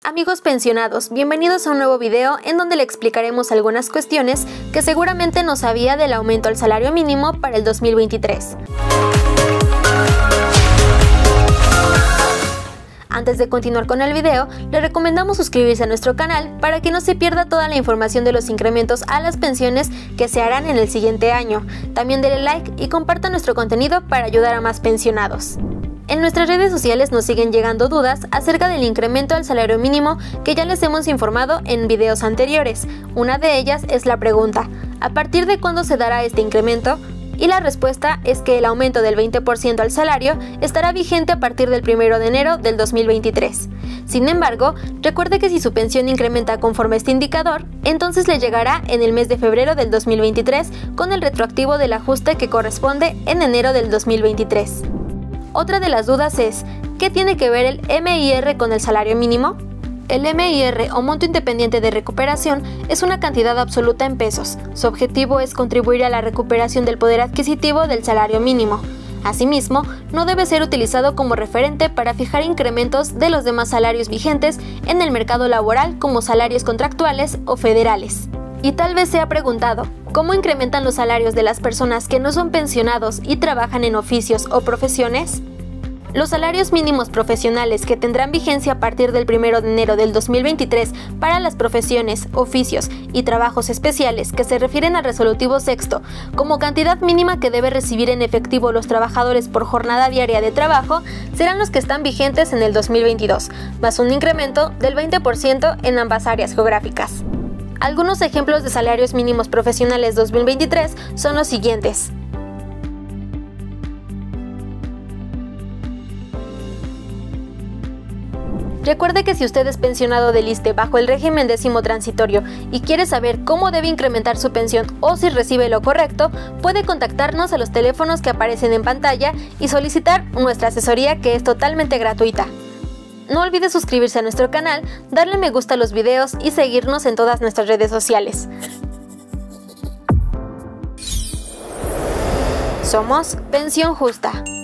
Amigos pensionados, bienvenidos a un nuevo video en donde le explicaremos algunas cuestiones que seguramente no sabía del aumento al salario mínimo para el 2023. Antes de continuar con el video, le recomendamos suscribirse a nuestro canal para que no se pierda toda la información de los incrementos a las pensiones que se harán en el siguiente año. También denle like y compartan nuestro contenido para ayudar a más pensionados. En nuestras redes sociales nos siguen llegando dudas acerca del incremento al salario mínimo que ya les hemos informado en videos anteriores. Una de ellas es la pregunta: ¿a partir de cuándo se dará este incremento? Y la respuesta es que el aumento del 20% al salario estará vigente a partir del 1 de enero del 2023. Sin embargo, recuerde que si su pensión incrementa conforme a este indicador, entonces le llegará en el mes de febrero del 2023 con el retroactivo del ajuste que corresponde en enero del 2023. Otra de las dudas es, ¿qué tiene que ver el MIR con el salario mínimo? El MIR, o Monto Independiente de Recuperación, es una cantidad absoluta en pesos. Su objetivo es contribuir a la recuperación del poder adquisitivo del salario mínimo. Asimismo, no debe ser utilizado como referente para fijar incrementos de los demás salarios vigentes en el mercado laboral como salarios contractuales o federales. Y tal vez se ha preguntado, ¿cómo incrementan los salarios de las personas que no son pensionados y trabajan en oficios o profesiones? Los salarios mínimos profesionales que tendrán vigencia a partir del 1 de enero del 2023 para las profesiones, oficios y trabajos especiales que se refieren al resolutivo sexto como cantidad mínima que debe recibir en efectivo los trabajadores por jornada diaria de trabajo serán los que están vigentes en el 2022, más un incremento del 20% en ambas áreas geográficas. Algunos ejemplos de salarios mínimos profesionales 2023 son los siguientes. Recuerde que si usted es pensionado del ISSSTE bajo el régimen 10º transitorio y quiere saber cómo debe incrementar su pensión o si recibe lo correcto, puede contactarnos a los teléfonos que aparecen en pantalla y solicitar nuestra asesoría, que es totalmente gratuita. No olvide suscribirse a nuestro canal, darle me gusta a los videos y seguirnos en todas nuestras redes sociales. Somos Pensión Justa.